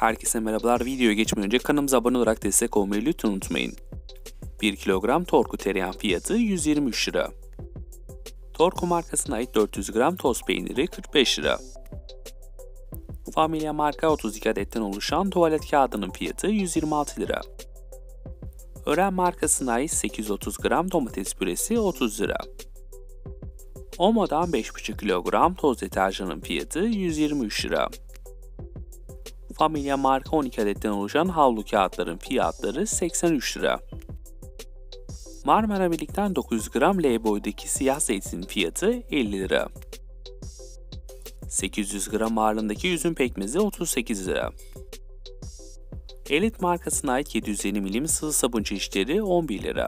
Herkese merhabalar. Videoya geçmeden önce kanalımıza abone olarak destek olmayı lütfen unutmayın. 1 kilogram Torku tereyağı fiyatı 123 lira. Torku markasına ait 400 gram toz peyniri 45 lira. Familya marka 32 adetten oluşan tuvalet kağıdının fiyatı 126 lira. Ören markasına ait 830 gram domates püresi 30 lira. Omo'dan 5,5 kilogram toz deterjanın fiyatı 123 lira. Familya marka 12 adetten oluşan havlu kağıtların fiyatları 83 lira. Marmara Birlik'ten 900 gram L boydaki siyah zeytin fiyatı 50 lira. 800 gram ağırlığındaki üzüm pekmezi 38 lira. Elit markasına ait 750 milim sıvı sabun çeşitleri 11 lira.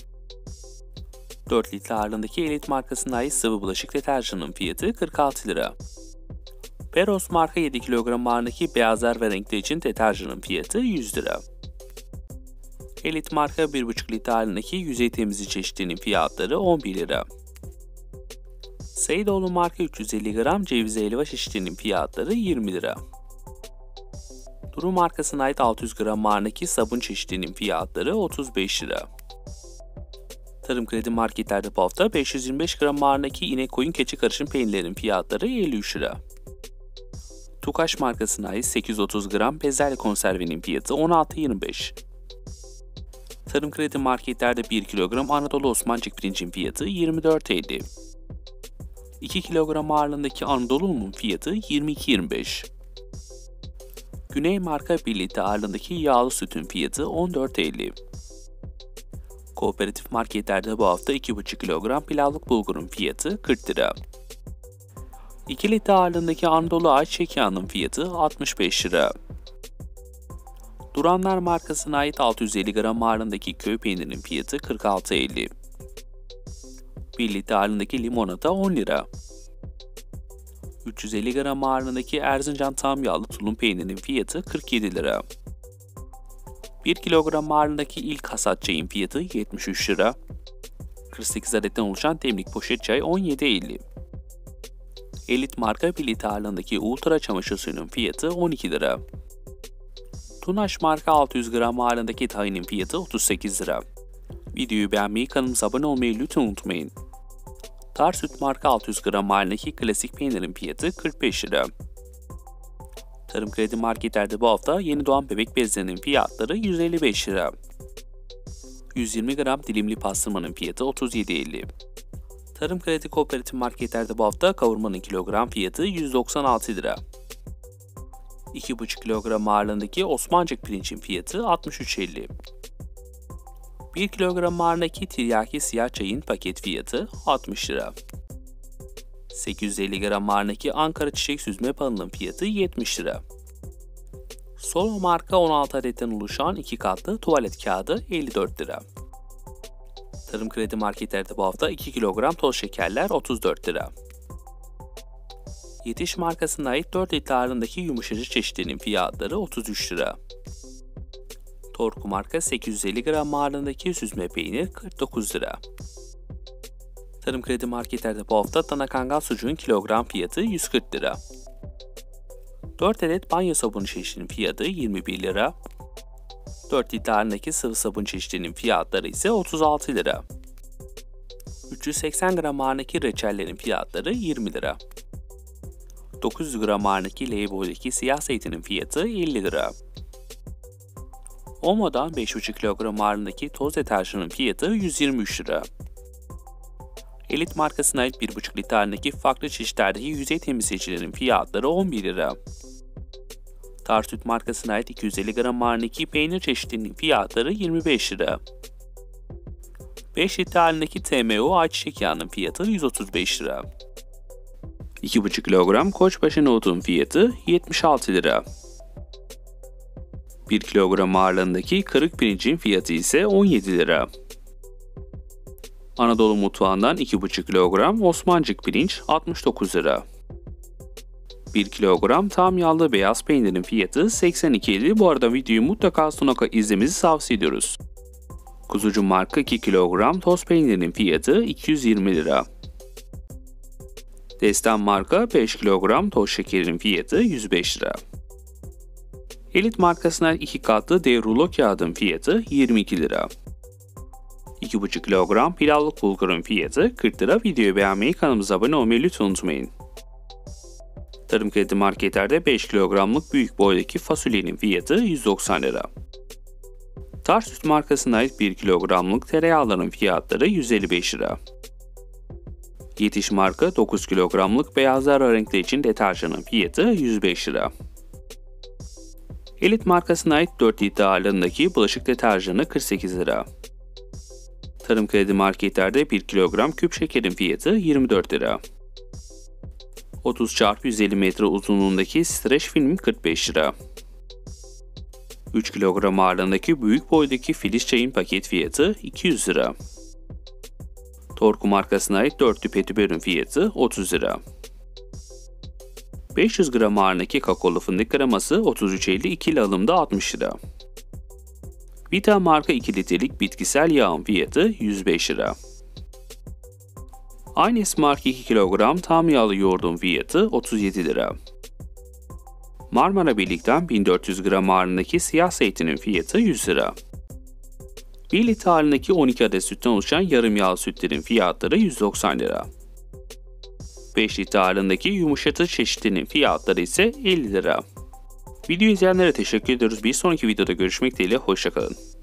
4 litre ağırlığındaki Elit markasına ait sıvı bulaşık deterjanının fiyatı 46 lira. Peros marka 7 kilogram ağırlığındaki beyazlar ve renkler için deterjanın fiyatı 100 lira. Elit marka 1,5 litre ağırlığındaki yüzey temizliği çeşitlerinin fiyatları 11 lira. Seydoğlu marka 350 gram ceviz helva çeşitlerinin fiyatları 20 lira. Duru markasına ait 600 gram ağırlığındaki sabun çeşitlerinin fiyatları 35 lira. Tarım Kredi marketlerde bu hafta 525 gram ağırlığındaki inek koyun keçi karışım peynirlerin fiyatları 53 lira. Tukaş markasına ait 830 gram bezelye konservenin fiyatı 16.25. Tarım Kredi marketlerde 1 kilogram Anadolu Osmancık pirincin fiyatı 24.50. 2 kilogram ağırlığındaki Anadolu unun fiyatı 22.25. Güney marka 1 litre ağırlığındaki yağlı sütün fiyatı 14.50. Kooperatif marketlerde bu hafta 2,5 kilogram pilavlık bulgurun fiyatı 40 lira. 2 litre ağırlığındaki Anadolu ayçiçek yağının fiyatı 65 lira. Duranlar markasına ait 650 gram ağırlığındaki köy peynirinin fiyatı 46.50. 1 litre ağırlığındaki limonata 10 lira. 350 gram ağırlığındaki Erzincan tam yağlı tulum peynirinin fiyatı 47 lira. 1 kilogram ağırlığındaki ilk hasat çayın fiyatı 73 lira. 48 adetten oluşan demlik poşet çay 17.50. Elit marka 1 litre ağırlığındaki ultra çamaşır suyunun fiyatı 12 lira. Tunaş marka 600 gram ağırlığındaki tahinin fiyatı 38 lira. Videoyu beğenmeyi, kanalımıza abone olmayı lütfen unutmayın. Tarsüt marka 600 gram ağırlığındaki klasik peynirin fiyatı 45 lira. Tarım Kredi marketlerde bu hafta yeni doğan bebek bezlerinin fiyatları 155 lira. 120 gram dilimli pastırmanın fiyatı 37.50. Tarım Kredi kooperatif marketlerde bu hafta kavurmanın kilogram fiyatı 196 lira. 2,5 kilogram ağırlığındaki Osmancık pirincin fiyatı 63.50. 1 kilogram ağırlığındaki tiryaki siyah çayın paket fiyatı 60 lira. 850 gram ağırlığındaki Ankara çiçek süzme panının fiyatı 70 lira. Solo marka 16 adetten oluşan 2 katlı tuvalet kağıdı 54 lira. Tarım Kredi marketlerde bu hafta 2 kilogram toz şekerler 34 lira. Yetiş markasına ait 4 litre ağırlığındaki yumuşacı çeşitlerinin fiyatları 33 lira. Torku marka 850 gram ağırlığındaki süzme peynir 49 lira. Tarım Kredi marketlerde bu hafta dana kangal sucuğun kilogram fiyatı 140 lira. 4 adet banyo sabunu çeşitinin fiyatı 21 lira. 4 litre ağırlığındaki sıvı sabun çeşitlerinin fiyatları ise 36 lira. 380 gram ağırlığındaki reçellerin fiyatları 20 lira. 900 gram ağırlığındaki L-boydaki siyah zeytinin fiyatı 50 lira. Omo'dan 5,5 kilogram ağırlığındaki toz deterjanın fiyatı 123 lira. Elit markasına ait 1,5 litre ağırlığındaki farklı çeşitlerdeki yüzey temizleyicilerin fiyatları 11 lira. Tarsüt markasına ait 250 gram ağırlığındaki peynir çeşitlerinin fiyatları 25 lira. 5 litre ağırlığındaki TMO ayçiçek yağının fiyatı 135 lira. 2,5 kilogram koçbaşı nohutun fiyatı 76 lira. 1 kilogram ağırlığındaki kırık pirincin fiyatı ise 17 lira. Anadolu mutfağından 2,5 kilogram Osmancık pirinç 69 lira. 1 kilogram tam yağlı beyaz peynirin fiyatı 82.50. Bu arada videoyu mutlaka sonuna kadar izlemenizi tavsiye ediyoruz. Kuzucu marka 2 kilogram toz peynirinin fiyatı 220 lira. Destan marka 5 kilogram toz şekerin fiyatı 105 lira. Elit markasına 2 katlı dev rulo kağıdın fiyatı 22 lira. 2,5 kilogram pilavlık bulgurun fiyatı 40 lira. Videoyu beğenmeyi, kanalımıza abone olmayı lütfen unutmayın. Tarım Kredi Marketler'de 5 kilogramlık büyük boydaki fasulyenin fiyatı 190 lira. Tarsüt markasına ait 1 kilogramlık tereyağların fiyatları 155 lira. Yetiş marka 9 kilogramlık beyaz ara renkler için deterjanın fiyatı 105 lira. Elit markasına ait 4 litre ağırlığındaki bulaşık deterjanı 48 lira. Tarım Kredi Marketler'de 1 kilogram küp şekerin fiyatı 24 lira. 30x150 metre uzunluğundaki streç film 45 lira. 3 kilogram ağırlığındaki büyük boydaki filiz çayın paket fiyatı 200 lira. Torku markasına ait 4'lü petibörün fiyatı 30 lira. 500 gram ağırlığındaki kakaolu fındık kreması 33.50, ikili alımda 60 lira. Vita marka 2 litrelik bitkisel yağın fiyatı 105 lira. Aynes marka 2 kilogram tam yağlı yoğurdun fiyatı 37 lira. Marmara Birlik'ten 1400 gram ağırlığındaki siyah zeytinin fiyatı 100 lira. 1 litre ağırlığındaki 12 adet sütten oluşan yarım yağlı sütlerin fiyatları 190 lira. 5 litre ağırlığındaki yumuşatıcı çeşitlerinin fiyatları ise 50 lira. Video izleyenlere teşekkür ediyoruz. Bir sonraki videoda görüşmek dileğiyle, hoşça kalın.